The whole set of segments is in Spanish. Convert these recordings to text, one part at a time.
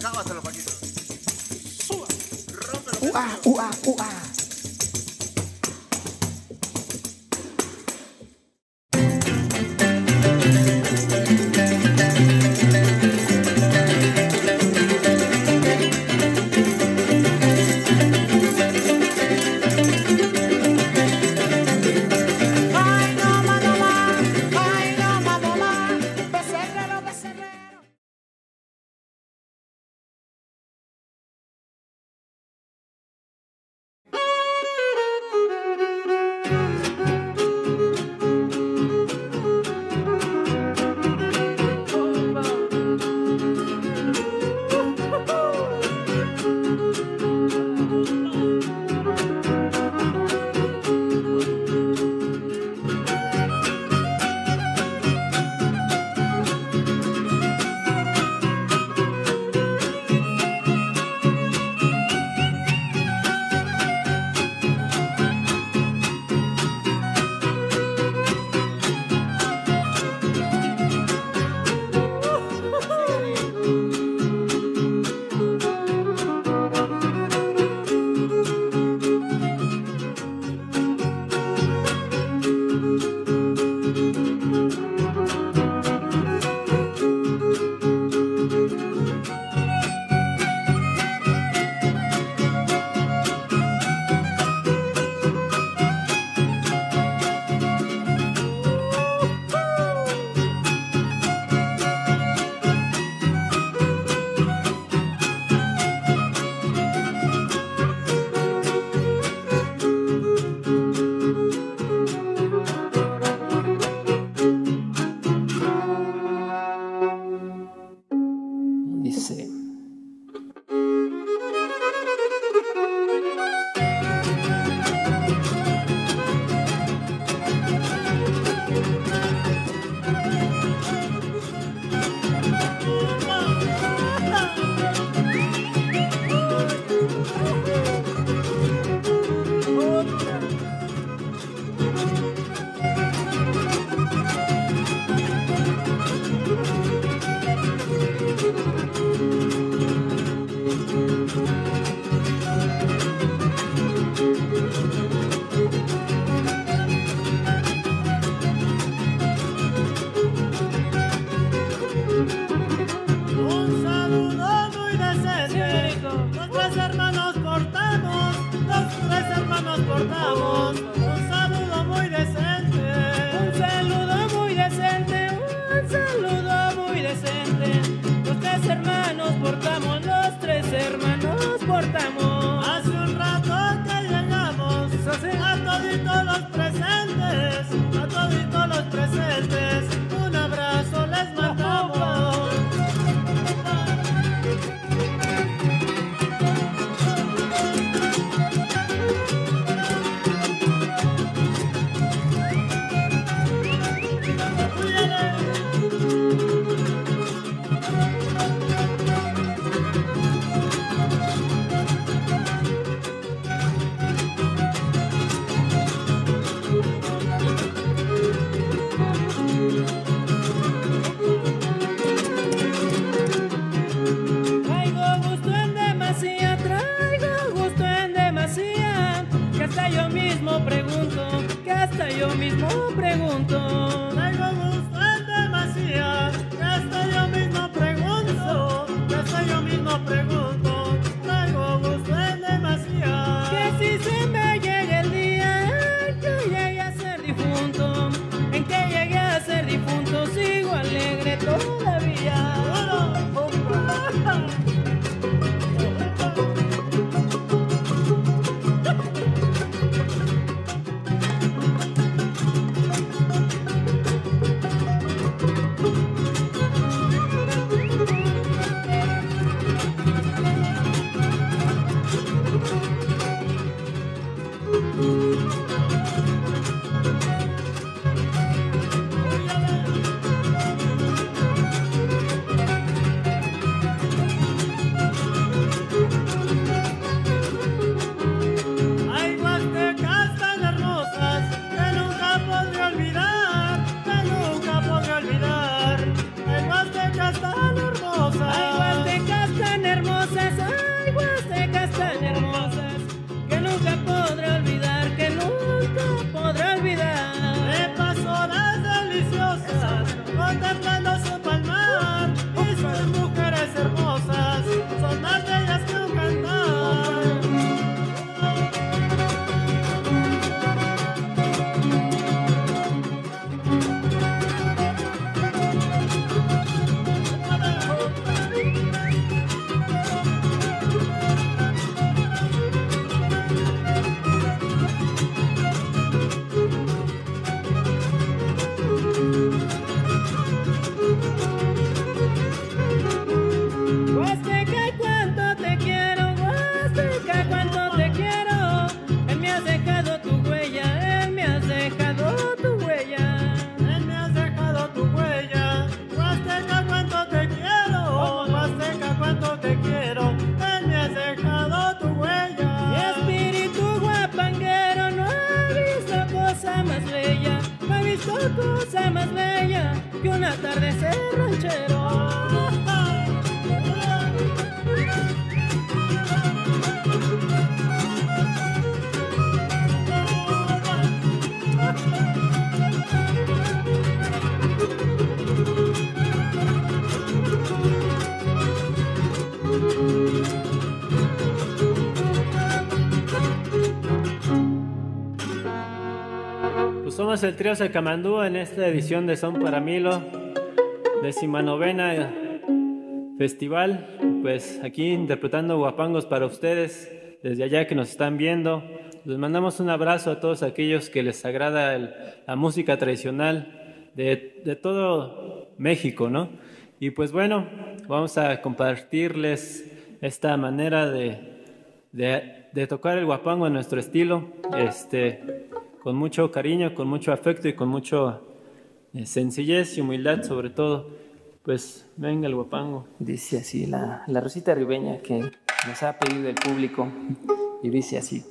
Cábatelo, Paquito. Suba. Rómpelo. Uá, uá, uá. visto cosa más bella que un atardecer ranchero. Somos el trío Sacamandú en esta edición de Son para Milo, 19ª festival. Pues aquí interpretando guapangos para ustedes desde allá que nos están viendo. Les mandamos un abrazo a todos aquellos que les agrada la música tradicional de todo México, ¿no? Y pues bueno, vamos a compartirles esta manera de tocar el guapango en nuestro estilo, con mucho cariño, con mucho afecto y con mucha sencillez y humildad sobre todo. Pues venga el guapango. Dice así la Rosita Ribeña que nos ha pedido el público, y dice así.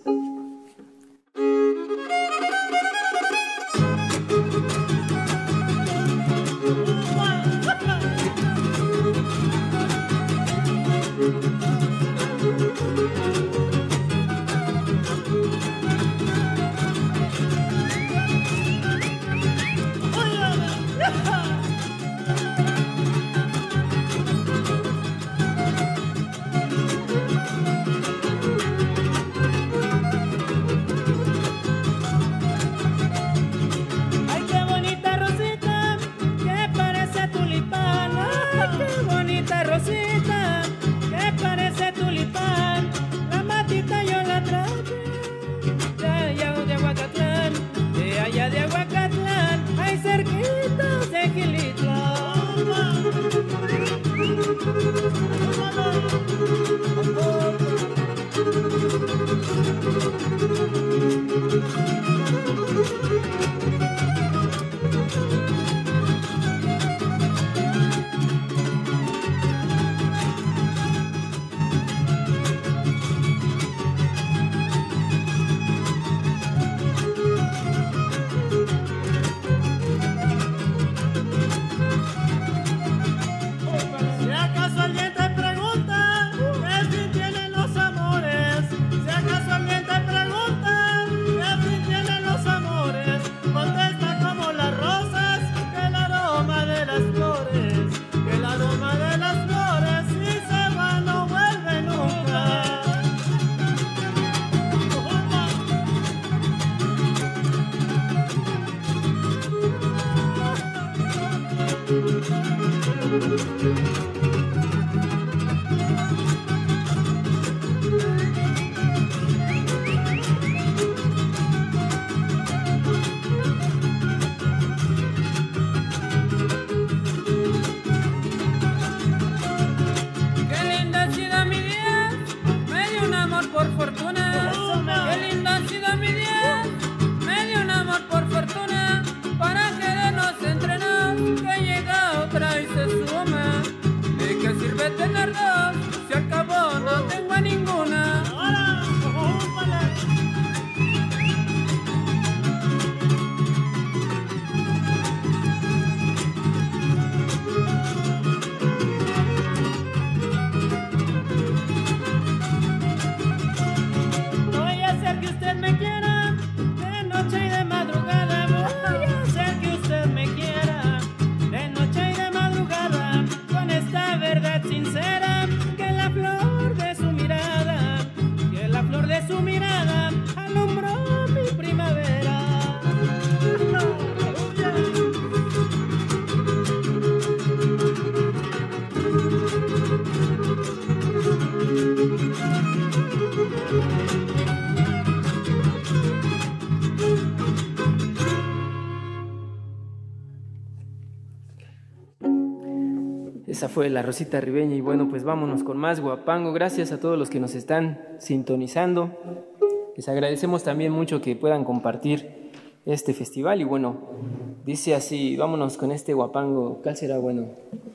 Esa fue la Rosita Ribeña y bueno, pues vámonos con más guapango. Gracias a todos los que nos están sintonizando. Les agradecemos también mucho que puedan compartir este festival y bueno, dice así, vámonos con este guapango. ¿Cuál será bueno?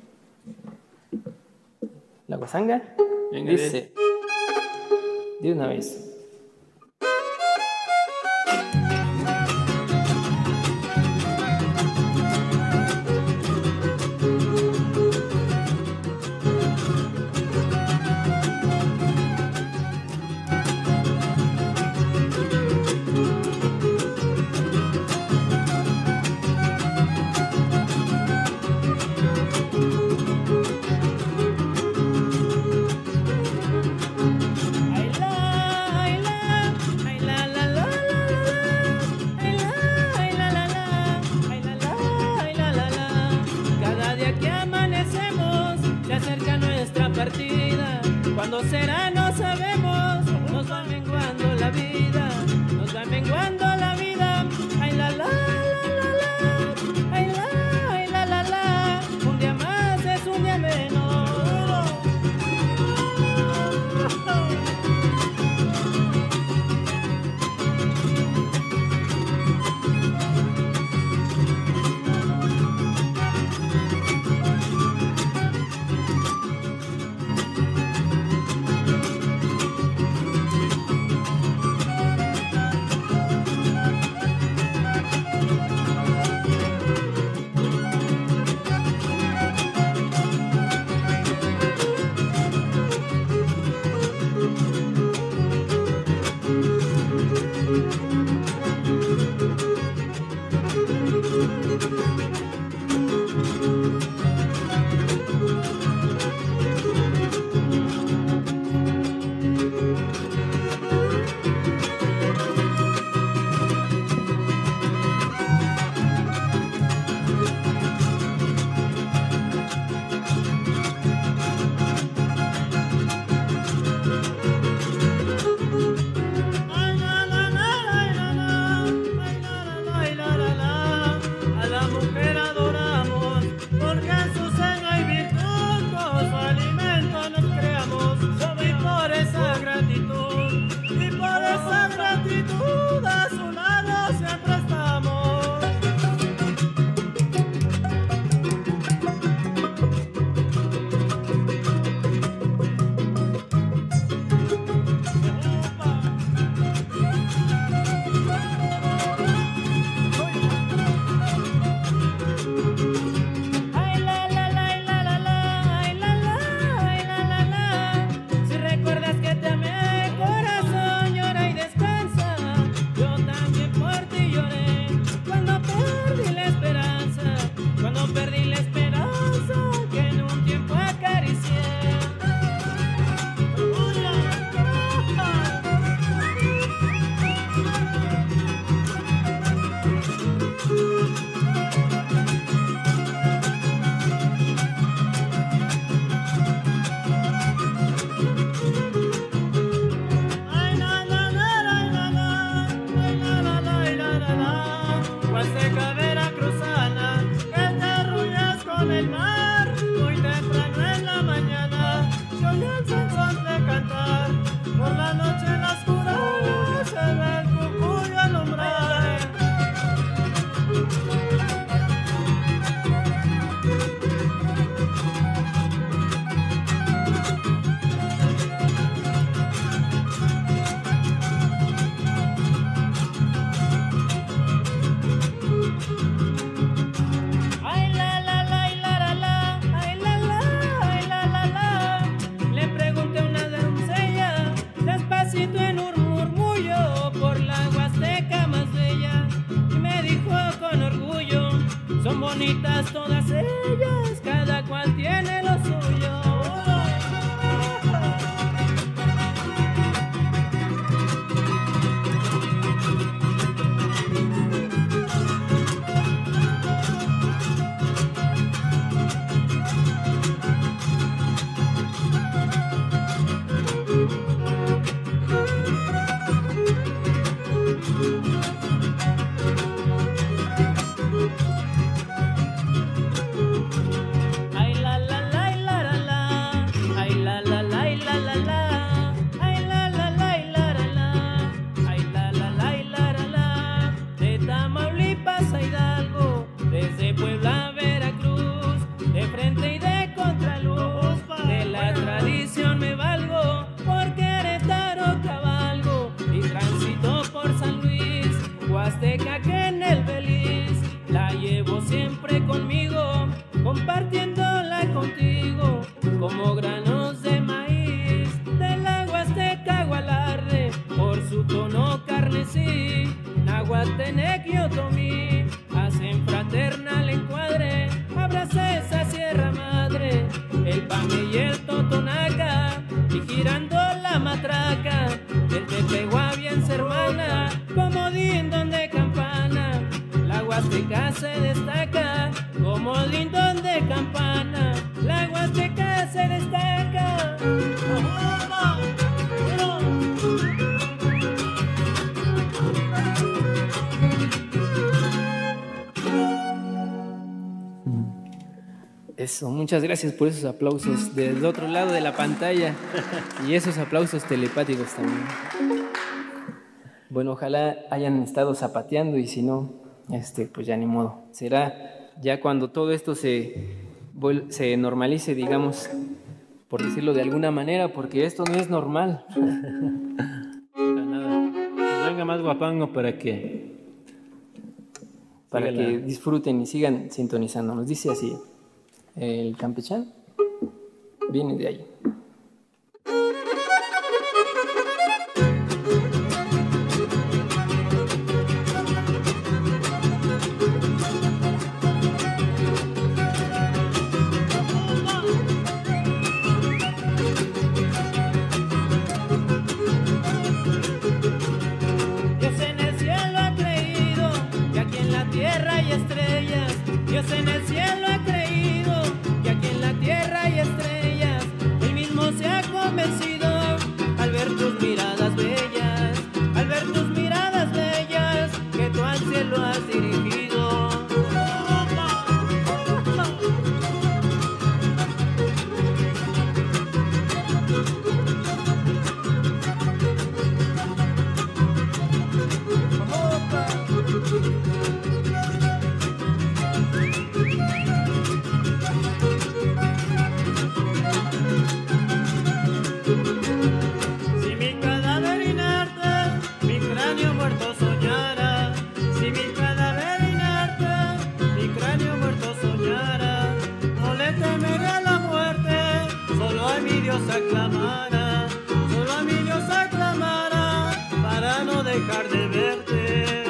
¿La guasanga? Venga, dice, de una vez. ¿Cuándo será? No sabemos. Nos va menguando la vida, nos va menguando la vida. Ay la la la la la, ay la la. Un día más es un día menos. Son bonitas todas ellas, cada cual tiene lo suyo. Huasteca que en el Beliz la llevo siempre conmigo, compartiéndola contigo como granos de maíz. De la Huasteca Gualarde, por su tono carmesí, Nahuatenec y Otomí hacen fraternal encuadre. Abraza esa sierra madre, el Pame y el Totonaca, y girando la matraca, el Tepehuá bien se hermana, como lindón de campana. La Huasteca se destaca, como lindón de campana. La Huasteca se destaca. Eso, muchas gracias por esos aplausos del otro lado de la pantalla y esos aplausos telepáticos también. Bueno, ojalá hayan estado zapateando y si no, pues ya ni modo. Será ya cuando todo esto se normalice, digamos, por decirlo de alguna manera, porque esto no es normal. Para nada. Pues venga más guapango para que disfruten y sigan sintonizando. Nos dice así, el campechano viene de ahí. Dios en el cielo ha creído que aquí en la tierra hay estrellas. Él mismo se ha convencido al ver tus miradas bellas, que tú al cielo has dirigido. Solo a mi Dios aclamara para no dejar de verte.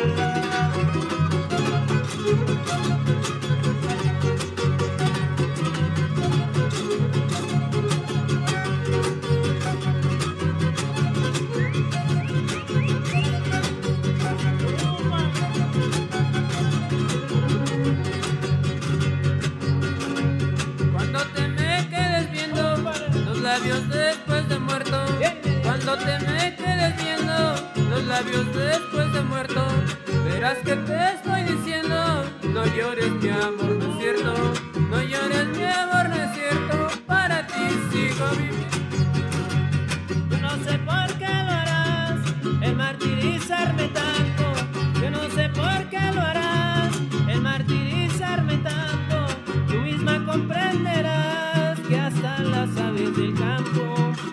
Cuando te me quedes viendo los labios después de muerto, cuando te me quedes viendo los labios después de muerto, verás que te estoy diciendo, no llores mi amor, no es cierto, no llores mi amor, no es cierto, para ti sigo viviendo. Yo no sé por qué lo harás, el martirizarme tanto, yo no sé por qué lo harás, el martirizarme tanto, tú misma comprenderás que hasta las aves del campo,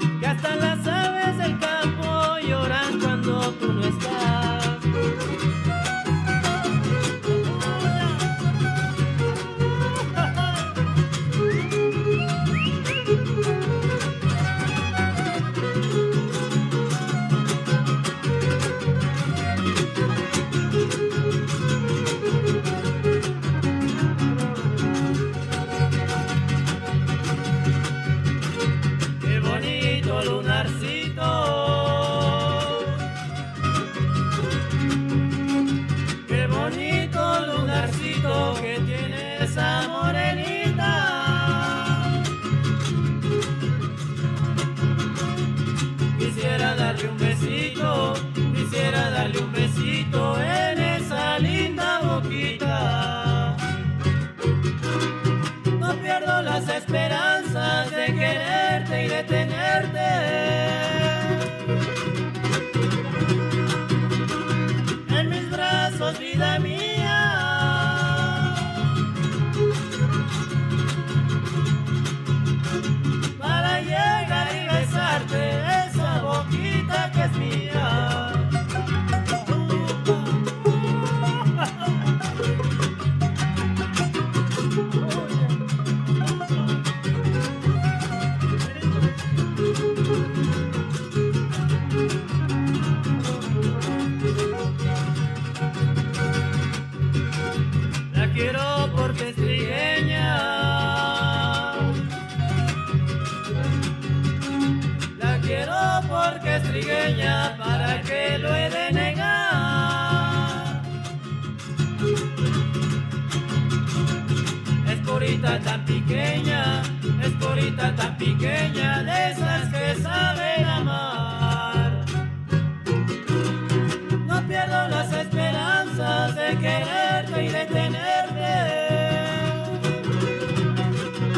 lloran cuando tú no estás. Qué bonito lunarcito, que tiene esa morenita. Quisiera darle un besito en esa linda boquita. No pierdo las esperanzas de quererte y de tenerte en mis brazos, vida mía. Para llegar y besarte esa boquita que es mía. La quiero porque es trigueña. La quiero porque es trigueña, ¿para qué lo he de negar? Es porita tan pequeña, de esas que saben amar. No pierdo las esperanzas de quererte y de tenerte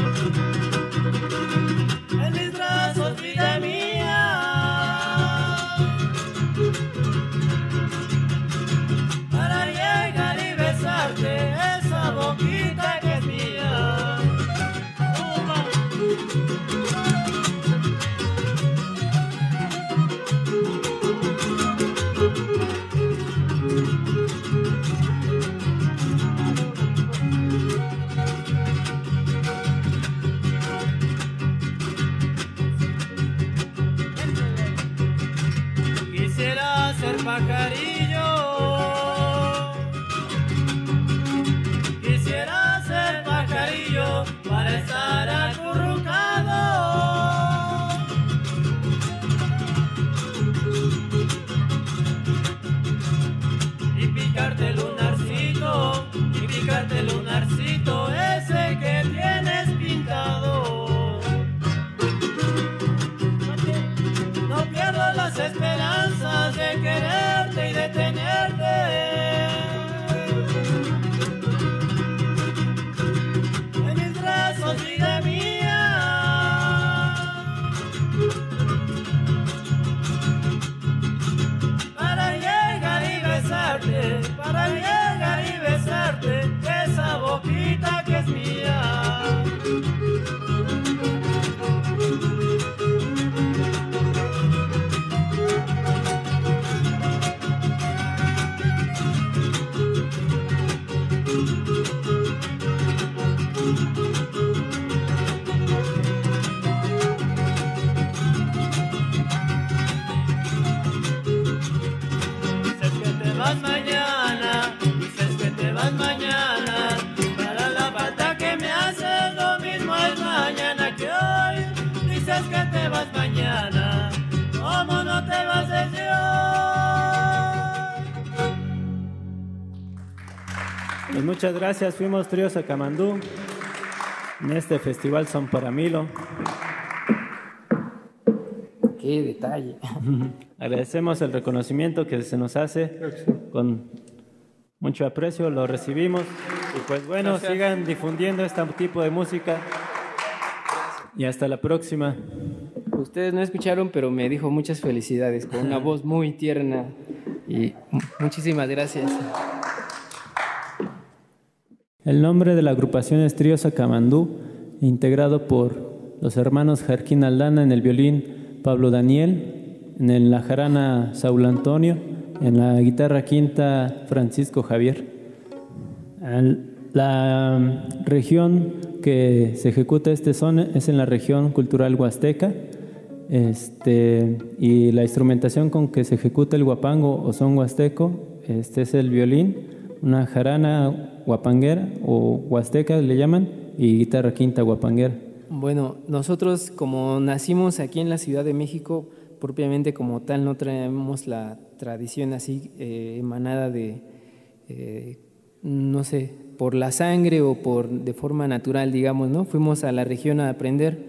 pajarillo. Quisiera ser pajarillo para estar acurrucado y picarte el lunarcito ese que tienes pintado. No pierdo las esperanzas de quererte y de tenerte en mis brazos, vida mía. Para llegar y besarte, para llegar y besarte esa boquita que es mía. Dices que te vas mañana, para la falta que me haces lo mismo es mañana que hoy. Dices que te vas mañana, ¿cómo no te vas desde hoy? Pues muchas gracias, fuimos Trío Sacamandú en este festival Son para Milo. Qué detalle. Agradecemos el reconocimiento que se nos hace con mucho aprecio, lo recibimos y pues bueno, gracias. Sigan difundiendo este tipo de música y hasta la próxima. Ustedes no escucharon, pero me dijo muchas felicidades con una voz muy tierna y muchísimas gracias. El nombre de la agrupación es Trío Sacamandú, integrado por los hermanos Jarquín Aldana en el violín, Pablo Daniel, en la jarana Saúl Antonio, en la guitarra quinta Francisco Javier. La región que se ejecuta este son es en la región cultural huasteca, y la instrumentación con que se ejecuta el huapango o son huasteco es el violín, una jarana huapanguera o huasteca le llaman, y guitarra quinta huapanguera. Bueno, nosotros como nacimos aquí en la Ciudad de México, propiamente como tal no traemos la tradición así emanada de, no sé, por la sangre o de forma natural, digamos, ¿no? Fuimos a la región a aprender,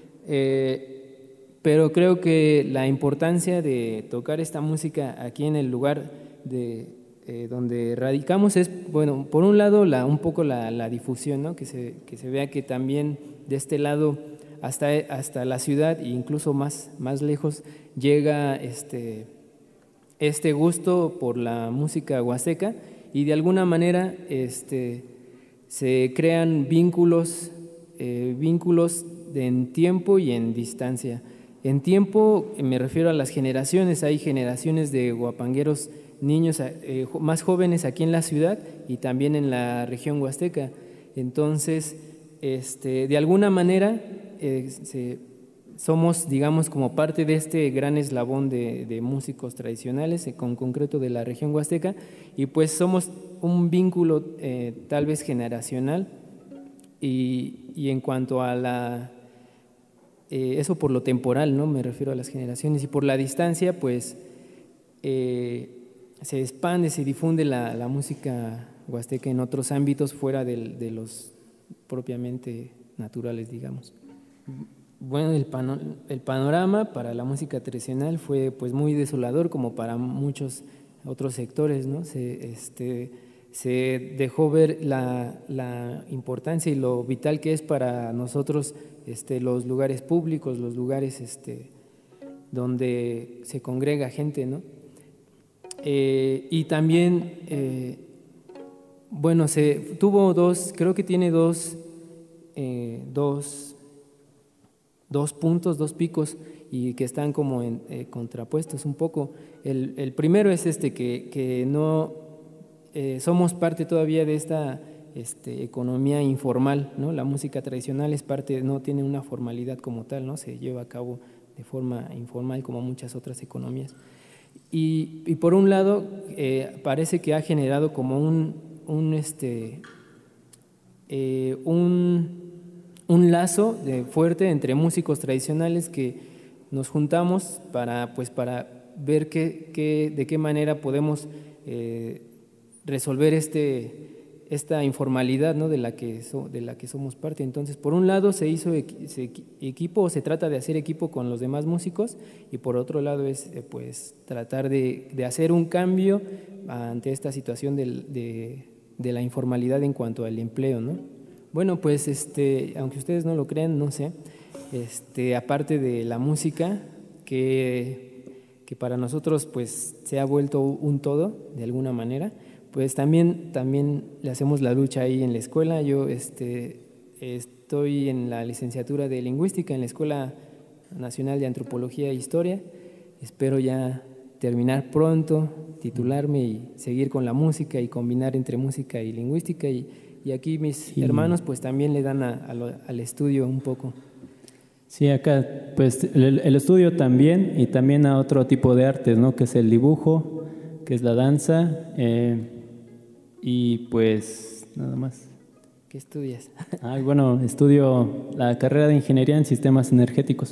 pero creo que la importancia de tocar esta música aquí en el lugar donde radicamos es, bueno, por un lado un poco la difusión, ¿no? Que se vea que también de este lado hasta la ciudad e incluso más lejos llega este gusto por la música huasteca y de alguna manera se crean vínculos en tiempo y en distancia. En tiempo me refiero a las generaciones, hay generaciones de huapangueros, niños más jóvenes aquí en la ciudad y también en la región huasteca. Entonces, de alguna manera somos, digamos, como parte de este gran eslabón de músicos tradicionales, con concreto de la región huasteca, y pues somos un vínculo tal vez generacional, y en cuanto a eso por lo temporal, ¿no? Me refiero a las generaciones, y por la distancia, pues se expande, se difunde la música huasteca en otros ámbitos fuera de los propiamente naturales, digamos. Bueno, el panorama para la música tradicional fue pues muy desolador, como para muchos otros sectores, ¿no? Se dejó ver la importancia y lo vital que es para nosotros los lugares públicos, los lugares donde se congrega gente, ¿no? Y también, bueno, tuvo creo que tiene dos puntos, dos picos, y que están como contrapuestos un poco. El primero es que no somos parte todavía de esta economía informal, ¿no? La música tradicional es parte, no tiene una formalidad como tal, ¿no? Se lleva a cabo de forma informal como muchas otras economías. Y por un lado, parece que ha generado como un lazo fuerte entre músicos tradicionales que nos juntamos para ver de qué manera podemos resolver esta informalidad, ¿no? de la que somos parte. Entonces, por un lado se hizo equipo, o se trata de hacer equipo con los demás músicos, y por otro lado es pues tratar de hacer un cambio ante esta situación de la informalidad en cuanto al empleo, ¿no? Bueno, pues aunque ustedes no lo crean, no sé, aparte de la música, que para nosotros pues se ha vuelto un todo de alguna manera, pues también le hacemos la lucha ahí en la escuela. Yo estoy en la licenciatura de Lingüística en la Escuela Nacional de Antropología e Historia. Espero ya terminar pronto, titularme y seguir con la música y combinar entre música y lingüística. Y aquí mis hermanos pues también le dan al estudio un poco. Sí, acá pues el estudio también, y también a otro tipo de artes, ¿no? Que es el dibujo, que es la danza, y pues nada más. ¿Qué estudias? Bueno, estudio la carrera de Ingeniería en Sistemas Energéticos.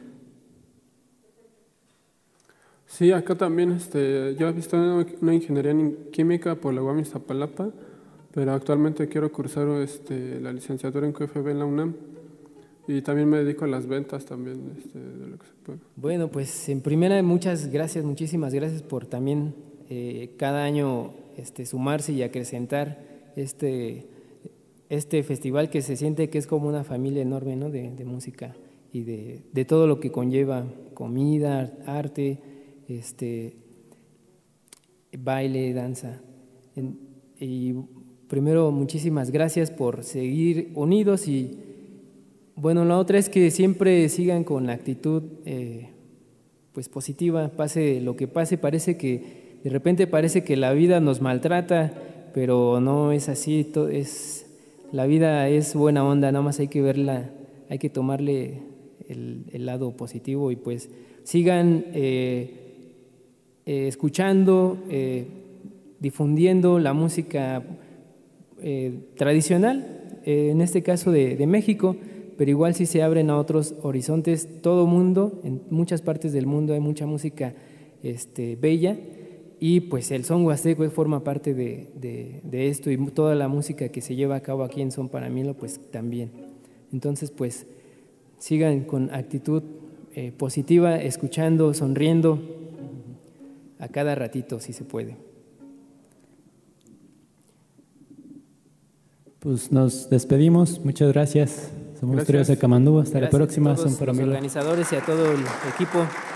Sí, acá también yo he visto una ingeniería en química por la UAM Iztapalapa, pero actualmente quiero cursar la licenciatura en QFB en la UNAM, y también me dedico a las ventas también, de lo que se puede. Bueno, pues en primera, muchísimas gracias por también cada año sumarse y acrecentar este festival, que se siente que es como una familia enorme, ¿no? de música y de todo lo que conlleva: comida, arte, baile, danza. Y primero, muchísimas gracias por seguir unidos, y bueno, la otra es que siempre sigan con la actitud pues positiva, pase lo que pase. De repente parece que la vida nos maltrata, pero no es así. La vida es buena onda, nada más hay que verla, hay que tomarle el lado positivo, y pues sigan escuchando, difundiendo la música tradicional, en este caso de México, pero igual si se abren a otros horizontes. Todo mundo, en muchas partes del mundo hay mucha música bella, y pues el son huasteco forma parte de esto, y toda la música que se lleva a cabo aquí en Son Paramilo pues también. Entonces pues sigan con actitud positiva, escuchando, sonriendo a cada ratito si se puede. Pues nos despedimos, muchas gracias. Somos Trío Sacamandú, hasta la próxima. Son Paramilo. A todos los organizadores y a todo el equipo.